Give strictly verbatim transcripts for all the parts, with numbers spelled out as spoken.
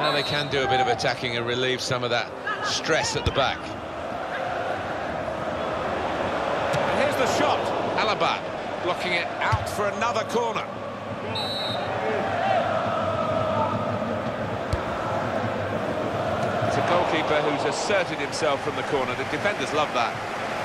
Now they can do a bit of attacking and relieve some of that stress at the back. And here's the shot. Alaba blocking it out for another corner. It's a goalkeeper who's asserted himself from the corner. The defenders love that.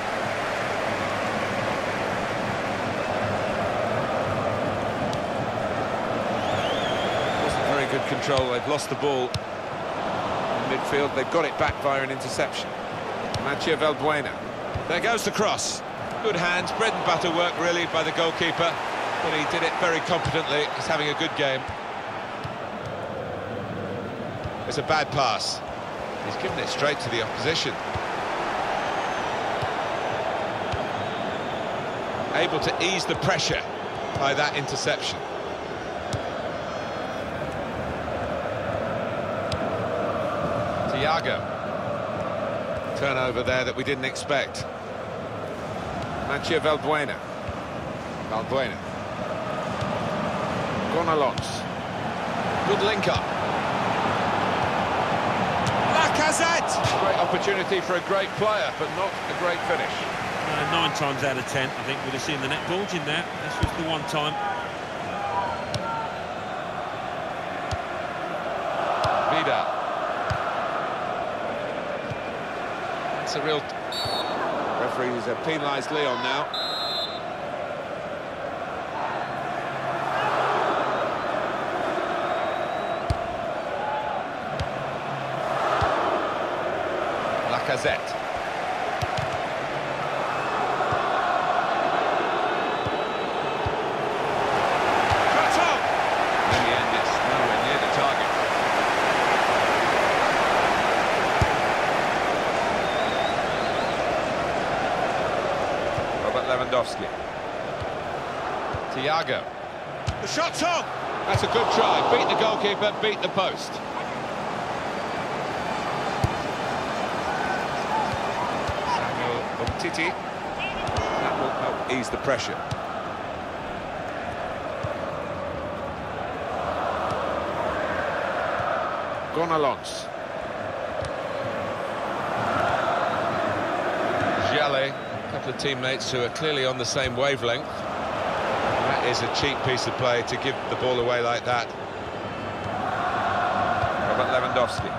Wasn't very good control. They've lost the ball in midfield. They've got it back via an interception. Mathieu Valbuena. There goes the cross. Good hands, bread and butter work really by the goalkeeper, but he did it very competently. He's having a good game. It's a bad pass. He's given it straight to the opposition. Able to ease the pressure by that interception. Thiago. Turnover there that we didn't expect. Mathieu Valbuena. Valbuena. Gonalons. Good link-up. Lacazette! Great opportunity for a great player, but not a great finish. Uh, nine times out of ten, I think we'd have seen the net bulging there. This was the one time. Vida. That's a real... Referee has penalised Leon now. Lacazette. Cut off! In the end, it's nowhere near the target. Lewandowski. Thiago. The shot's on! That's a good try. Beat the goalkeeper, beat the post. Samuel Umtiti. That will help ease the pressure. Gonalons. Jalé. A couple of teammates who are clearly on the same wavelength. That is a cheap piece of play to give the ball away like that. Robert Lewandowski.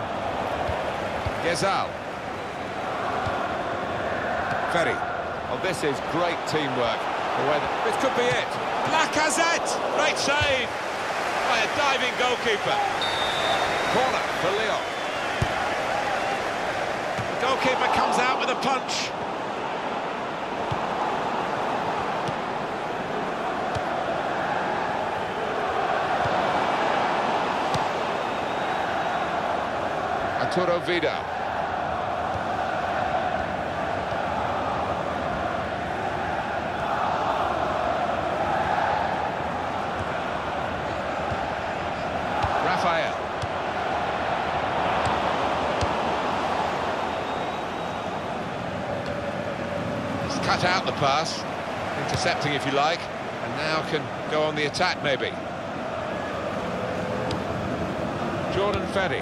Gezal. Ferry. Oh, this is great teamwork. The way that... This could be it. Lacazette! Great save by a diving goalkeeper. Corner for Lyon. The goalkeeper comes out with a punch. Arturo Vidal. Rafael. He's cut out the pass, intercepting if you like, and now can go on the attack maybe. Jordan Ferry.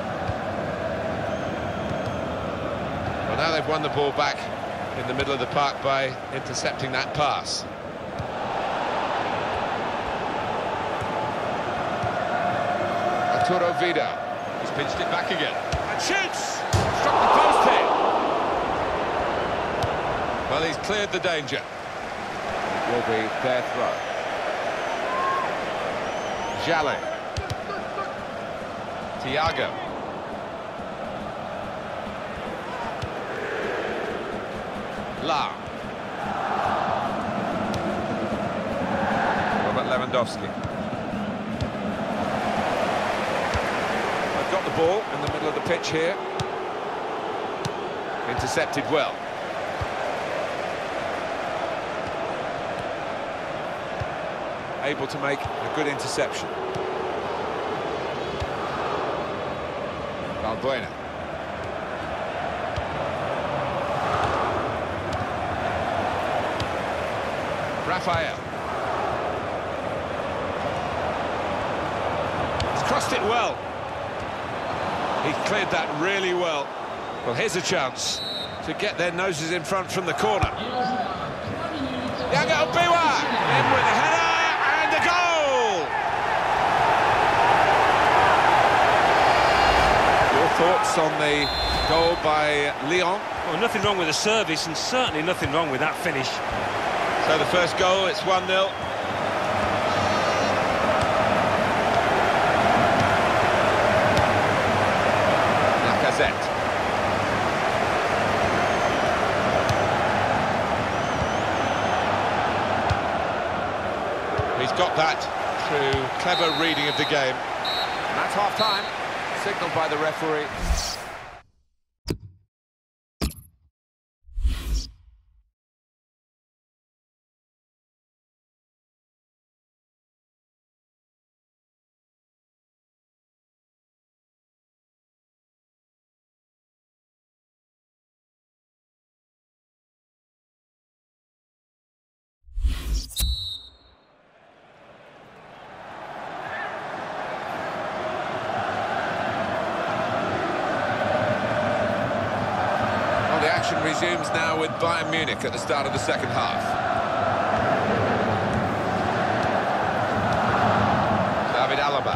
Well, now they've won the ball back in the middle of the park by intercepting that pass. Arturo Vidal. He's pinched it back again. And shoots! Struck the post here. Well, he's cleared the danger. It will be their throw. Jalé. Thiago. La. Robert Lewandowski. They've got the ball in the middle of the pitch here. Intercepted well. Able to make a good interception. Valbuena. Rafael. He's crossed it well. He cleared that really well. Well, here's a chance to get their noses in front from the corner. Yago Biwa in with the header and a goal! Your thoughts on the goal by Lyon? Well, nothing wrong with the service and certainly nothing wrong with that finish. So the first goal, it's one nil. Lacazette. He's got that through clever reading of the game. And that's half-time, signalled by the referee. Action resumes now with Bayern Munich at the start of the second half. David Alaba.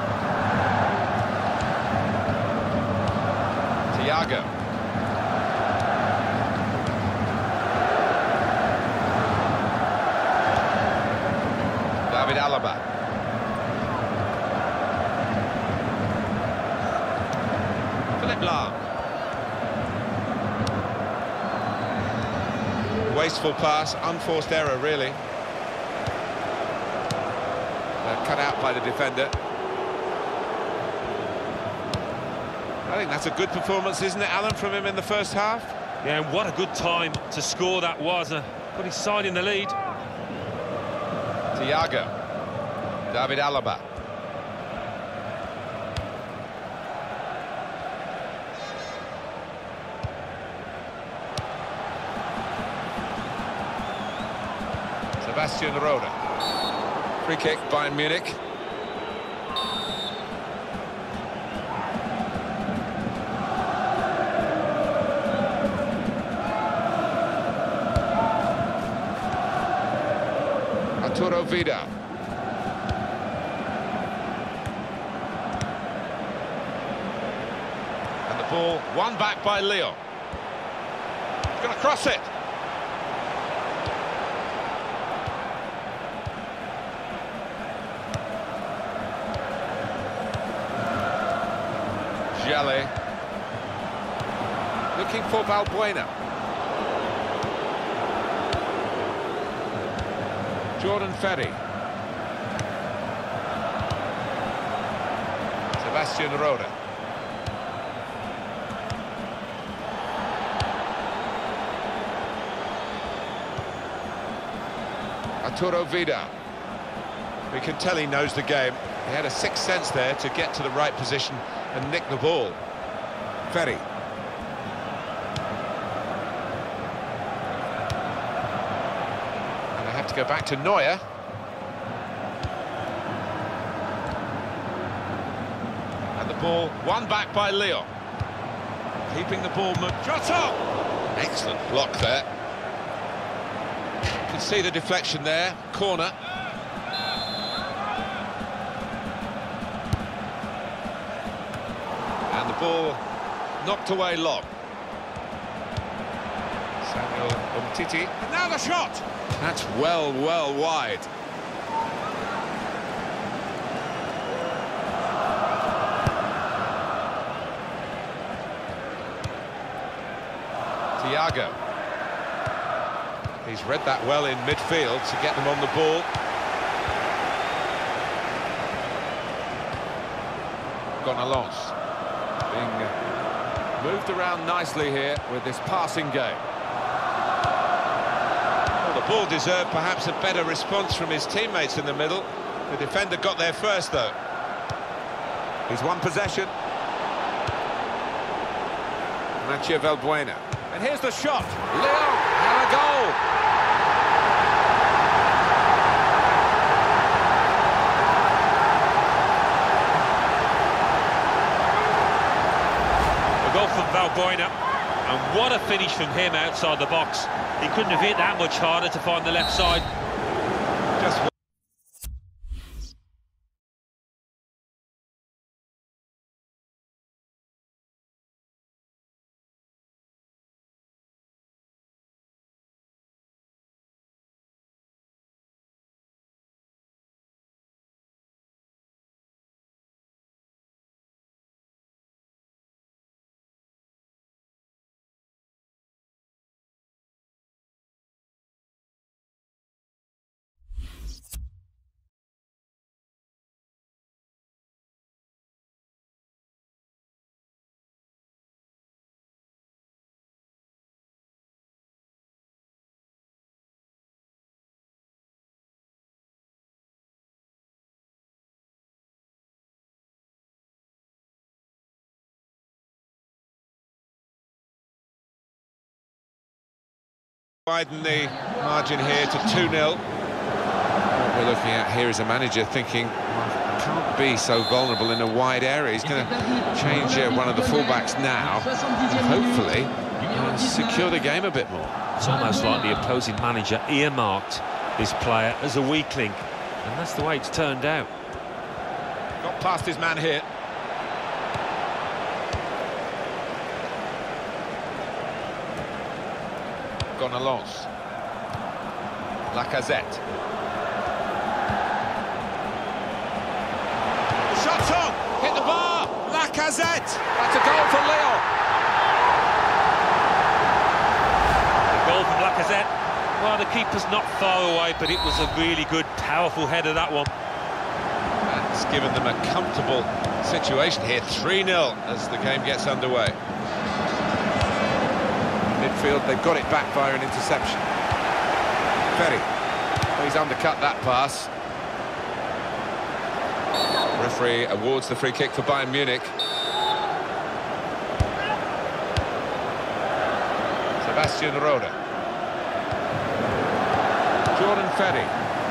Thiago. David Alaba. Philipp Lahm. Wasteful pass, unforced error, really. Uh, cut out by the defender. I think that's a good performance, isn't it, Alan, from him in the first half? Yeah, and what a good time to score that was. Uh, put his side in the lead. Thiago. David Alaba. Sebastian Rode. Free kick, Bayern Munich. Arturo Vidal. And the ball won back by Lyon. He's going to cross it. Jelly. Looking for Balbuena. Jordan Ferry. Sebastian Rode. Arturo Vidal. We can tell he knows the game. He had a sixth sense there to get to the right position and nick the ball. Ferry. And they have to go back to Neuer. And the ball won back by Lyon. Keeping the ball. Jota! Excellent block there. You can see the deflection there. Corner. Ball knocked away long. Samuel Umtiti. And now the shot! That's well, well wide. Thiago. He's read that well in midfield to get them on the ball. Gonalons. Being moved around nicely here with this passing game. Well, the ball deserved perhaps a better response from his teammates in the middle. The defender got there first, though. He's won possession. Mathieu Valbuena. And here's the shot. Lyon and a goal. from Valbuena. And what a finish from him outside the box. He couldn't have hit that much harder to find the left side. Just widen the margin here to two nil. What we're looking at here is a manager thinking, I can't be so vulnerable in a wide area. He's going to change uh, one of the fullbacks now and hopefully uh, secure the game a bit more. It's almost like the opposing manager earmarked this player as a weakling, and that's the way it's turned out. Got past his man here. Gonalons. Lacazette. Shot on! Hit the bar! Lacazette! That's a goal for Lyon. The goal from Lacazette. Well, the keeper's not far away, but it was a really good, powerful header, that one. That's given them a comfortable situation here. three nil as the game gets underway. Midfield, they've got it back via an interception. Ferry. Oh, he's undercut that pass. Referee awards the free kick for Bayern Munich. Sebastian Rode. Jordan Ferry.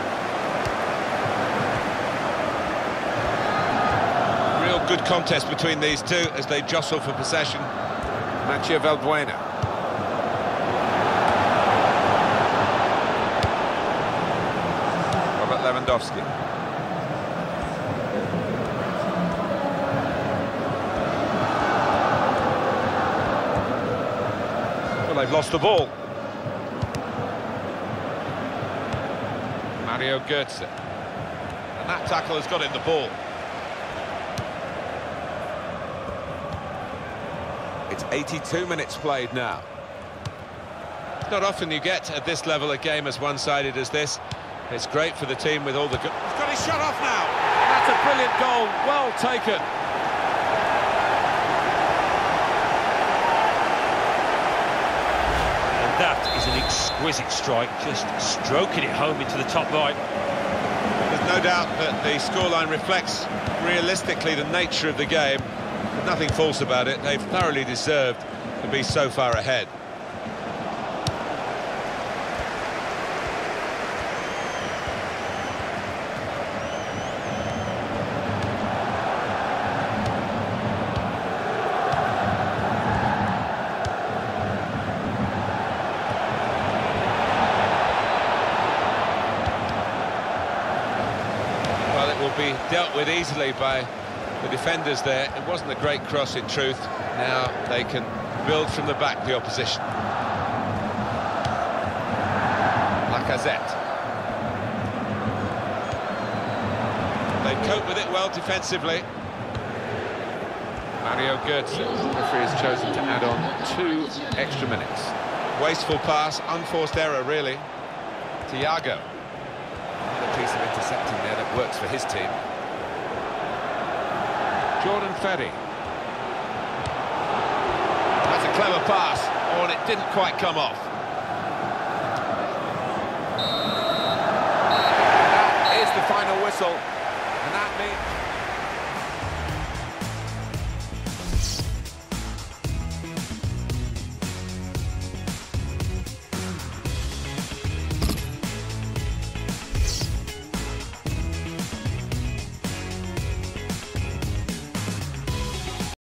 Real good contest between these two as they jostle for possession. Mathieu Valbuena. Robert Lewandowski. Well, they've lost the ball. Mario Götze. And that tackle has got in the ball. It's eighty-two minutes played now. It's not often you get at this level a game as one-sided as this. It's great for the team with all the good... He's got his shot off now. That's a brilliant goal. Well taken. And that is an exquisite strike, just stroking it home into the top right. There's no doubt that the scoreline reflects realistically the nature of the game. There's nothing false about it. They've thoroughly deserved to be so far ahead. Be dealt with easily by the defenders there. It wasn't a great cross in truth. Now they can build from the back, the opposition. Lacazette. They cope with it well defensively. Mario Götze. The referee has chosen to add on two extra minutes. Wasteful pass, unforced error really. Thiago. Another piece of intercepting there that works for his team. Jordan Ferry. That's a clever pass. Oh, and it didn't quite come off. That is the final whistle. And that means...